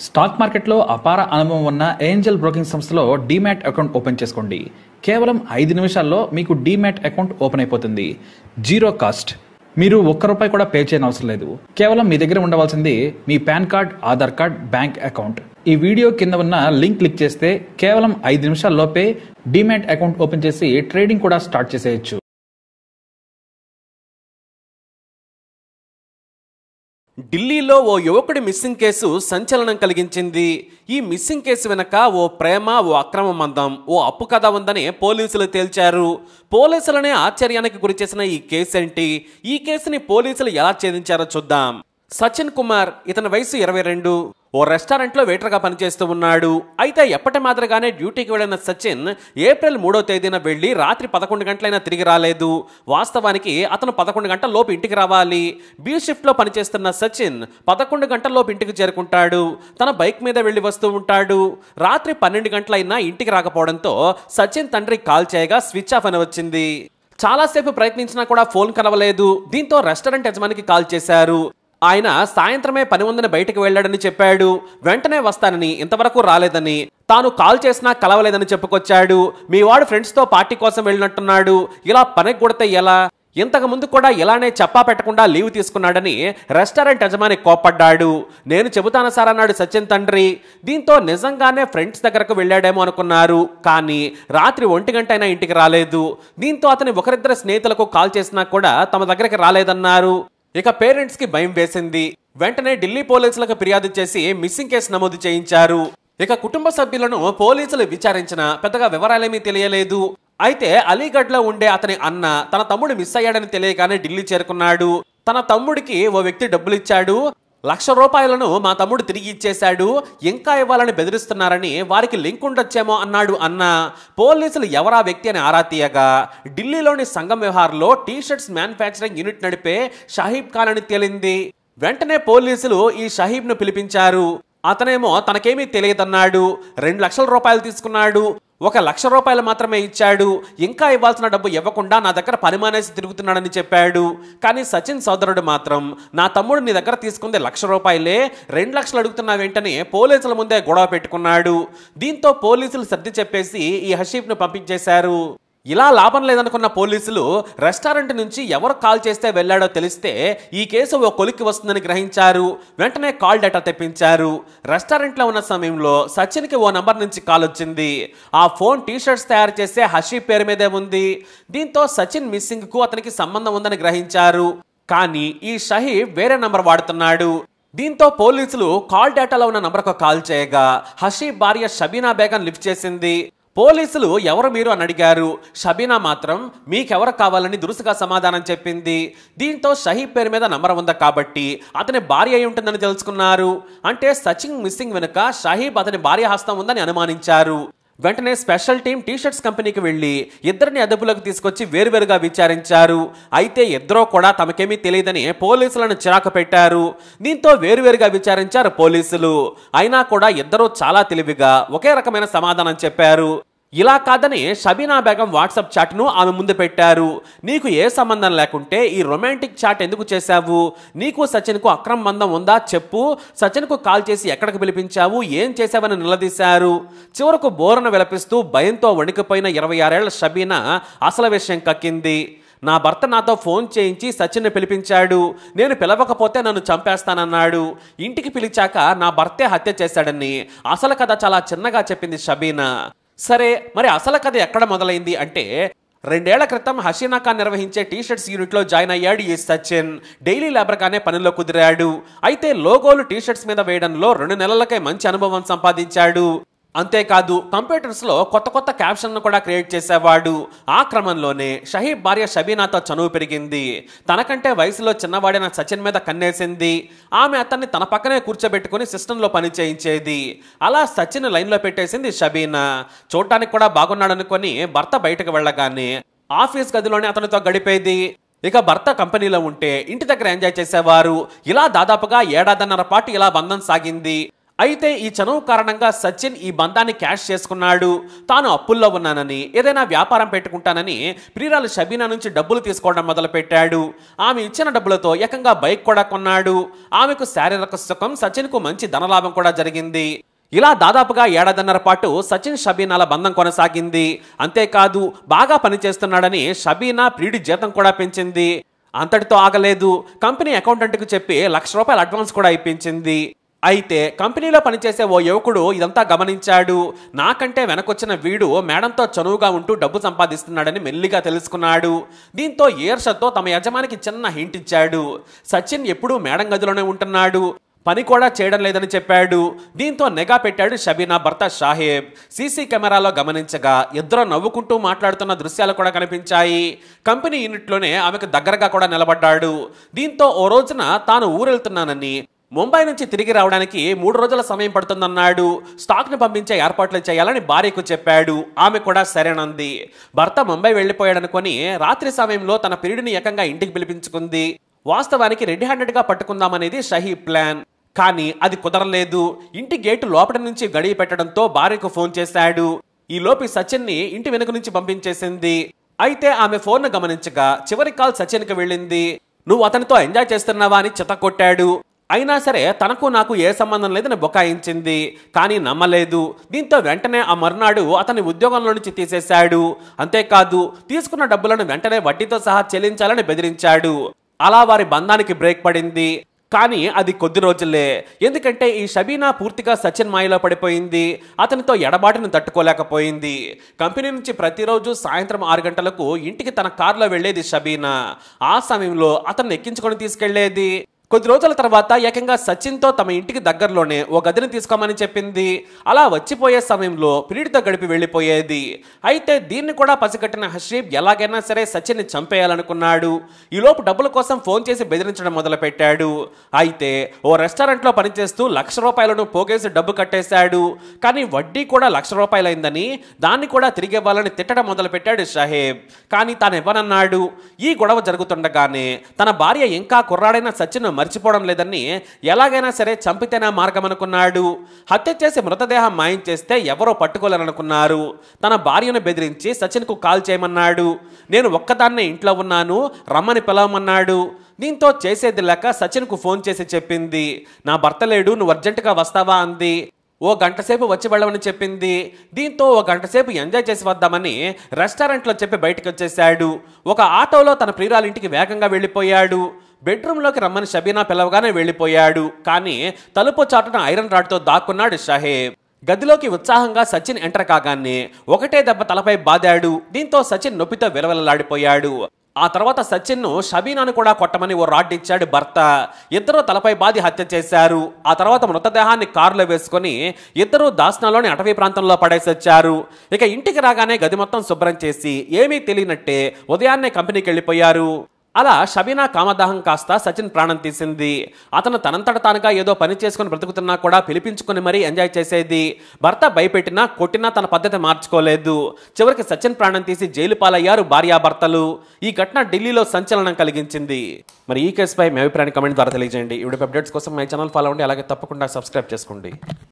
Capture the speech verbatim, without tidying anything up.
Stock మార్కెట్లో అపార అనుభవం ఉన్న ఏంజల్ బ్రోకింగ్ సంస్థలో డీమ్యాట్ అకౌంట్ ఓపెన్ చేసుకోండి. కేవలం ఐదు నిమిషాల్లో మీకు డీమ్యాట్ అకౌంట్ ఓపెన్ అయిపోతుంది. Zero cost. మీరు ఒక్క రూపాయి కూడా పే చేయని అవసరం లేదు. కేవలం మీ దగ్గర ఉండవలసింది మీ PAN card, Aadhaar card, bank account. ఈ వీడియో కింద ఉన్న లింక్ క్లిక్ చేస్తే కేవలం ఐదు నిమిషాల్లోపే డీమ్యాట్ అకౌంట్ ఓపెన్ చేసి ట్రేడింగ్ కూడా స్టార్ట్ చేసేయచ్చు. ఢిల్లీలో ఓ యువకుడి మిస్సింగ్ కేసు సంచలనం కలిగించింది. ఈ మిస్సింగ్ కేసు వెనక ఓ ప్రేమ, ఓ అక్రమ మందం, ఓ అప్పు కథ ఉందని పోలీసులు తేల్చారు. పోలీసులనే ఆశ్చర్యానికి గురిచేసిన ఈ కేసు ఏంటి? ఈ కేసుని పోలీసులు ఎలా ఛేదించారో చూద్దాం. సచిన్ కుమార్, ఇతని వయసు ఇరవై రెండు, ఓ రెస్టారెంట్లో వెయిటర్గా పనిచేస్తూ ఉన్నాడు. అయితే ఎప్పటి మాదిరిగానే డ్యూటీకి వెళ్లిన సచిన్ ఏప్రిల్ మూడో తేదీన వెళ్లి రాత్రి పదకొండు గంటలైనా తిరిగి రాలేదు. వాస్తవానికి అతను పదకొండు గంటల లోపు ఇంటికి రావాలి. బి షిఫ్ట్లో పనిచేస్తున్న సచిన్ పదకొండు గంటల లోపు ఇంటికి చేరుకుంటాడు. తన బైక్ మీద వెళ్లి వస్తూ ఉంటాడు. రాత్రి పన్నెండు గంటలైనా ఇంటికి రాకపోవడంతో సచిన్ తండ్రి కాల్ చేయగా స్విచ్ ఆఫ్ అని వచ్చింది. చాలాసేపు ప్రయత్నించినా కూడా ఫోన్ కలవలేదు. దీంతో రెస్టారెంట్ యజమానికి కాల్ చేశారు. ఆయన సాయంత్రమే పని ఉందని బయటకు వెళ్లాడని చెప్పాడు. వెంటనే వస్తానని, ఇంతవరకు రాలేదని, తాను కాల్ చేసినా కలవలేదని చెప్పుకొచ్చాడు. మీ వాడు ఫ్రెండ్స్తో పార్టీ కోసం వెళ్ళినట్టున్నాడు, ఇలా పనికి కొడితే ఎలా? ఇంతకు ముందు కూడా ఇలానే చెప్పా పెట్టకుండా లీవ్ తీసుకున్నాడని రెస్టారెంట్ యజమాని కోప్పడ్డాడు. నేను చెబుతాను సార్ అన్నాడు సచిన్ తండ్రి. దీంతో నిజంగానే ఫ్రెండ్స్ దగ్గరకు వెళ్ళాడేమో అనుకున్నారు. కానీ రాత్రి ఒంటి గంట అయినా ఇంటికి రాలేదు. దీంతో అతని ఒకరిద్దరు స్నేహితులకు కాల్ చేసినా కూడా తమ దగ్గరికి రాలేదన్నారు. ఇక పేరెంట్స్ కి భయం వేసింది. వెంటనే ఢిల్లీ పోలీసులకు ఫిర్యాదు చేసి మిస్సింగ్ కేసు నమోదు చేయించారు. ఇక కుటుంబ సభ్యులను పోలీసులు విచారించిన పెద్దగా వివరాలేమీ తెలియలేదు. అయితే అలీగఢ్ లో ఉండే అతని అన్న తన తమ్ముడు మిస్ అయ్యాడని తెలియగానే ఢిల్లీ చేరుకున్నాడు. తన తమ్ముడికి ఓ వ్యక్తి డబ్బులు ఇచ్చాడు. లక్ష రూపాయలను మా తమ్ముడు తిరిగి ఇచ్చేశాడు, ఇంకా ఇవ్వాలని బెదిరిస్తున్నారని వారికి లింక్ ఉండొచ్చేమో అన్నాడు అన్న. పోలీసులు ఎవరా వ్యక్తి అని ఆరా తీయగా ఢిల్లీలోని సంగం వ్యవహార్లో టీ షర్ట్స్ మ్యానుఫ్యాక్చరింగ్ యూనిట్ నడిపే షహీబ్ ఖాన్ అని తేలింది. వెంటనే పోలీసులు ఈ షహీబ్ ను పిలిపించారు. అతనేమో తనకేమీ తెలియదన్నాడు. రెండు లక్షల రూపాయలు తీసుకున్నాడు. ఒక లక్ష రూపాయలు మాత్రమే ఇచ్చాడు. ఇంకా ఇవ్వాల్సిన డబ్బు ఇవ్వకుండా నా దగ్గర పని మానేసి తిరుగుతున్నాడని చెప్పాడు. కానీ సచిన్ సోదరుడు మాత్రం, నా తమ్ముడు నీ దగ్గర తీసుకుందే లక్ష రూపాయలే, రెండు లక్షలు అడుగుతున్నా వెంటనే పోలీసుల ముందే గొడవ పెట్టుకున్నాడు. దీంతో పోలీసులు సర్ది చెప్పేసి ఈ హషీబ్ను పంపించేశారు. ఇలా లాభం లేదనుకున్న పోలీసులు రెస్టారెంట్ నుంచి ఎవరు కాల్ చేస్తే వెళ్లాడో తెలిస్తే ఈ కేసు ఓ కొలిక్కి వస్తుందని గ్రహించారు. వెంటనే కాల్ డేటా తెప్పించారు. రెస్టారెంట్లో ఉన్న సమయంలో సచిన్కి ఓ నంబర్ నుంచి కాల్ వచ్చింది. ఆ ఫోన్ టీ షర్ట్స్ తయారు చేసే హషీబ్ పేరు మీదే ఉంది. దీంతో సచిన్ మిస్సింగ్ కు అతనికి సంబంధం ఉందని గ్రహించారు. కానీ ఈ షహీబ్ వేరే నంబర్ వాడుతున్నాడు. దీంతో పోలీసులు కాల్ డేటాలో ఉన్న నంబర్కు కాల్ చేయగా హషీబ్ భార్య షబీనా బేగం లిఫ్ట్ చేసింది. పోలీసులు ఎవరు మీరు అని అడిగారు. షబీనా మాత్రం మీకెవరు కావాలని దురుసుగా సమాధానం చెప్పింది. దీంతో షహీబ్ పేరు మీద నంబర్ ఉందా కాబట్టి అతని భార్య అయి ఉంటుందని తెలుసుకున్నారు. అంటే సచిన్ మిస్సింగ్ వెనుక షహీబ్ అతని భార్య హస్తం ఉందని అనుమానించారు. వెంటనే స్పెషల్ టీం టీ షర్ట్స్ కంపెనీకి వెళ్లి ఇద్దరిని అదుపులోకి తీసుకొచ్చి వేరువేరుగా విచారించారు. అయితే ఇద్దరూ కూడా తమకేమీ తెలియదని పోలీసులను చిరాకు పెట్టారు. దీంతో వేరువేరుగా విచారించారు పోలీసులు. అయినా కూడా ఇద్దరూ చాలా తెలివిగా ఒకే రకమైన సమాధానం చెప్పారు. ఇలా కాదని షబీనా బేగం వాట్సాప్ చాట్ను ఆమె ముందు పెట్టారు. నీకు ఏ సంబంధం లేకుంటే ఈ రొమాంటిక్ చాట్ ఎందుకు చేశావు? నీకు సచిన్కు అక్రమ బంధం ఉందా చెప్పు. సచిన్కు కాల్ చేసి ఎక్కడికి పిలిపించావు, ఏం చేశావని నిలదీశారు. చివరకు బోరను విలపిస్తూ భయంతో వణికిపోయిన ఇరవై ఆరేళ్ల షబీనా అసలు విషయం కక్కింది. నా భర్త నాతో ఫోన్ చేయించి సచిన్ని పిలిపించాడు. నేను పిలవకపోతే నన్ను చంపేస్తానన్నాడు. ఇంటికి పిలిచాక నా భర్తే హత్య చేశాడని అసలు కథ చాలా చిన్నగా చెప్పింది షబీనా. సరే, మరి అసలు కథ ఎక్కడ మొదలైంది అంటే రెండేళ్ల క్రితం హసీనా ఖాన్ నిర్వహించే టీ షర్ట్స్ యూనిట్లో జాయిన్ అయ్యాడు ఈ సచిన్. డైలీ లేబర్గానే పనిలో కుదిరాడు. అయితే లోగోలు టీ షర్ట్స్ మీద వేయడంలో రెండు నెలలకే మంచి అనుభవం సంపాదించాడు. అంతేకాదు కంప్యూటర్స్లో కొత్త కొత్త క్యాప్షన్ను కూడా క్రియేట్ చేసేవాడు. ఆ క్రమంలోనే షహీబ్ భార్య షబీనాతో చనువు పెరిగింది. తనకంటే వయసులో చిన్నవాడైన సచిన్ మీద కన్నేసింది. ఆమె అతన్ని తన పక్కనే కూర్చోబెట్టుకుని సిస్టంలో పని చేయించేది. అలా సచిన్ లైన్లో పెట్టేసింది షబీనా. చూడటానికి కూడా బాగున్నాడనుకొని భర్త బయటకు వెళ్ళగానే ఆఫీస్ గదిలోనే అతనితో గడిపేది. ఇక భర్త కంపెనీలో ఉంటే ఇంటి దగ్గర ఎంజాయ్ చేసేవారు. ఇలా దాదాపుగా ఏడాదిన్నర పాటు ఇలా బంధం సాగింది. అయితే ఈ చనువు కారణంగా సచిన్ ఈ బంధాన్ని క్యాష్ చేసుకున్నాడు. తాను అప్పుల్లో ఉన్నానని, ఏదైనా వ్యాపారం పెట్టుకుంటానని ప్రియురాలు షబీనా నుంచి డబ్బులు తీసుకోవడం మొదలుపెట్టాడు. ఆమె ఇచ్చిన డబ్బులతో ఏకంగా బైక్ కూడా కొన్నాడు. ఆమెకు శారీరక సుఖం, సచిన్కు మంచి ధనలాభం కూడా జరిగింది. ఇలా దాదాపుగా ఏడాదిన్నర పాటు సచిన్ షబీనాల బంధం కొనసాగింది. అంతేకాదు బాగా పనిచేస్తున్నాడని షబీనా ప్రియుడి జీతం కూడా పెంచింది. అంతటితో ఆగలేదు. కంపెనీ అకౌంటెంట్కు చెప్పి లక్ష రూపాయల అడ్వాన్స్ కూడా ఇప్పించింది. అయితే కంపెనీలో పనిచేసే ఓ యువకుడు ఇదంతా గమనించాడు. నాకంటే వెనకొచ్చిన వీడు మేడంతో చనువుగా ఉంటూ డబ్బు సంపాదిస్తున్నాడని మెల్లిగా తెలుసుకున్నాడు. దీంతో ఈర్షతో తమ యజమానికి చిన్న హింట్ ఇచ్చాడు. సచిన్ ఎప్పుడూ మేడం గదిలోనే ఉంటున్నాడు, పని కూడా చేయడం లేదని చెప్పాడు. దీంతో నిఘా పెట్టాడు షబీనా భర్త షాహేబ్. సీసీ కెమెరాలో గమనించగా ఇద్దరు నవ్వుకుంటూ మాట్లాడుతున్న దృశ్యాలు కూడా కనిపించాయి. కంపెనీ యూనిట్లోనే ఆమెకు దగ్గరగా కూడా నిలబడ్డాడు. దీంతో ఓ రోజున తాను ఊరెళ్తున్నానని, ముంబై నుంచి తిరిగి రావడానికి మూడు రోజుల సమయం పడుతుందన్నాడు. స్టాక్ని పంపించే ఏర్పాట్లు చేయాలని భార్యకు చెప్పాడు. ఆమె కూడా సరేనంది. భర్త ముంబై వెళ్లిపోయాడనుకొని రాత్రి సమయంలో తన ప్రియుడిని ఏకంగా ఇంటికి పిలిపించుకుంది. వాస్తవానికి రెడీ హ్యాండెడ్గా పట్టుకుందామనేది షహీ ప్లాన్. కానీ అది కుదరలేదు. ఇంటి గేటు లోపటి నుంచి గడియ పెట్టడంతో భార్యకు ఫోన్ చేశాడు. ఈ లోపి సచిన్ని ఇంటి వెనుక నుంచి పంపించేసింది. అయితే ఆమె ఫోన్ను గమనించగా చివరి కాల్ సచిన్కి వెళ్ళింది. నువ్వు అతనితో ఎంజాయ్ చేస్తున్నావా అని చితకొట్టాడు. అయినా సరే తనకు నాకు ఏ సంబంధం లేదని బొకాయించింది. కానీ నమ్మలేదు. దీంతో వెంటనే ఆ మర్నాడు అతని ఉద్యోగంలో నుంచి తీసేశాడు. అంతేకాదు తీసుకున్న డబ్బులను వెంటనే వడ్డీతో సహా చెల్లించాలని బెదిరించాడు. అలా వారి బంధానికి బ్రేక్ పడింది. కానీ అది కొద్ది రోజులే. ఎందుకంటే ఈ షబీనా పూర్తిగా సచిన్ మాయలో పడిపోయింది. అతనితో ఎడబాటును తట్టుకోలేకపోయింది. కంపెనీ నుంచి ప్రతిరోజు సాయంత్రం ఆరు గంటలకు ఇంటికి తన కారులో వెళ్లేది షబీనా. ఆ సమయంలో అతన్ని ఎక్కించుకొని తీసుకెళ్లేది. కొద్ది రోజుల తర్వాత ఏకంగా సచిన్తో తమ ఇంటికి దగ్గరలోనే ఓ గదిని తీసుకోమని చెప్పింది. అలా వచ్చిపోయే సమయంలో ప్రియుడితో గడిపి వెళ్ళిపోయేది. అయితే దీన్ని కూడా పసిగట్టిన హషీబ్ ఎలాగైనా సరే సచిన్ని చంపేయాలనుకున్నాడు. ఈలోపు డబ్బుల కోసం ఫోన్ చేసి బెదిరించడం మొదలుపెట్టాడు. అయితే ఓ రెస్టారెంట్లో పనిచేస్తూ లక్ష రూపాయలను పోగేసి డబ్బు కట్టేశాడు. కానీ వడ్డీ కూడా లక్ష రూపాయలైందని దాన్ని కూడా తిరిగి ఇవ్వాలని తిట్టడం మొదలుపెట్టాడు షహేబ్. కానీ తాను ఇవ్వనన్నాడు. ఈ గొడవ జరుగుతుండగానే తన భార్య ఇంకా కుర్రాడైన సచిన్ మర్చిపోవడం లేదని ఎలాగైనా సరే చంపితేనే మార్గం అనుకున్నాడు. హత్య చేసి మృతదేహం మాయం చేస్తే ఎవరో పట్టుకోలేరనుకున్నారు. తన భార్యను బెదిరించి సచిన్కు కాల్ చేయమన్నాడు. నేను ఒక్కదాన్నే ఇంట్లో ఉన్నాను, రమ్మని పిలవమన్నాడు. దీంతో చేసేది లేక సచిన్కు ఫోన్ చేసి చెప్పింది. నా భర్త లేడు, నువ్వు అర్జెంటుగా వస్తావా అంది. ఓ గంట సేపు వచ్చి వెళ్ళమని చెప్పింది. దీంతో ఓ గంట సేపు ఎంజాయ్ చేసి వద్దామని రెస్టారెంట్లో చెప్పి బయటకు వచ్చేశాడు. ఒక ఆటోలో తన ప్రియురాలింటికి వేగంగా వెళ్ళిపోయాడు. బెడ్రూమ్లోకి రమ్మని షబీనా పిలవగానే వెళ్ళిపోయాడు. కానీ తలుపు చాటున ఐరన్ రాడ్తో దాక్కున్నాడు షహేబ్. గదిలోకి ఉత్సాహంగా సచిన్ ఎంటర్ కాగానే ఒకటే దెబ్బ తలపై బాదాడు. దీంతో సచిన్ నొప్పితో విలవిలలాడిపోయాడు. ఆ తర్వాత సచిన్ను షబీనాను కూడా కొట్టమని ఓ రాడ్ ఇచ్చాడు భర్త. ఇద్దరూ తలపై బాది హత్య చేశారు. ఆ తర్వాత మృతదేహాన్ని కారులో వేసుకొని ఇద్దరూ దాస్నాలోని అటవీ ప్రాంతంలో పడేసొచ్చారు. ఇక ఇంటికి రాగానే గది మొత్తం శుభ్రం చేసి ఏమీ తెలియనట్టే ఉదయాన్నే కంపెనీకి వెళ్ళిపోయారు. అలా షబీనా కామదాహం కాస్త సచిన్ ప్రాణం తీసింది. అతను తనంతట తానుగా ఏదో పని చేసుకుని బ్రతుకుతున్నా కూడా పిలిపించుకుని మరీ ఎంజాయ్ చేసేది. భర్త భయపెట్టినా కొట్టినా తన పద్ధతి మార్చుకోలేదు. చివరికి సచిన్ ప్రాణం తీసి జైలు పాలయ్యారు భార్యాభర్తలు. ఈ ఘటన ఢిల్లీలో సంచలనం కలిగించింది. మరి ఈ కేసుపై మీ అభిప్రాయాన్ని కమెంట్ ద్వారా తెలియజేయండి. ఈ వీడియో అప్డేట్స్ కోసం మై ఛానల్ ఫాలో అవ్వండి. అలాగే తప్పకుండా సబ్స్క్రైబ్ చేసుకోండి.